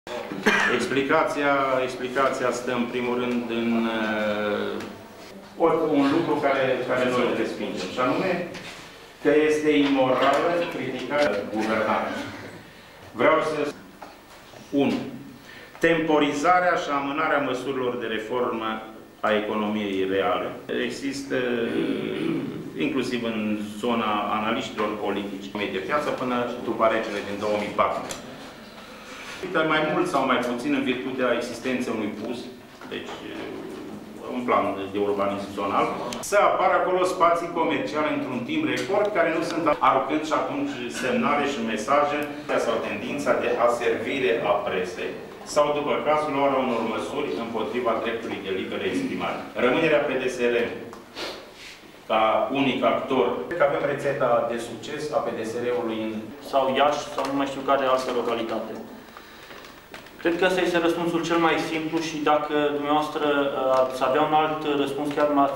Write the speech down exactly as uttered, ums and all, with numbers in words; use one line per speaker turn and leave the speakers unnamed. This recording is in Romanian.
Explicația, explicația stă în primul rând în uh, un lucru care, care noi îl respingem, și anume că este imorală criticarea guvernanței. Vreau să unu. Temporizarea și amânarea măsurilor de reformă a economiei reale. Există, inclusiv în zona analiștilor politici, de piață până după alegerile din două mii patru. Mai mult sau mai puțin în virtutea existenței unui P U S, deci un plan de urbanism zonal, să apară acolo spații comerciale într-un timp record, care nu sunt aruncând și atunci semnale și mesaje sau tendința de aservire a presei, sau, după cazul, luarea unor măsuri împotriva dreptului de liberă exprimare. Rămânerea P D S R ca unic actor. Cred că avem rețeta de succes a P D S R-ului în...
sau Iași, sau nu mai știu care altă localitate. Cred că ăsta este răspunsul cel mai simplu și dacă dumneavoastră ați avea un alt răspuns, chiar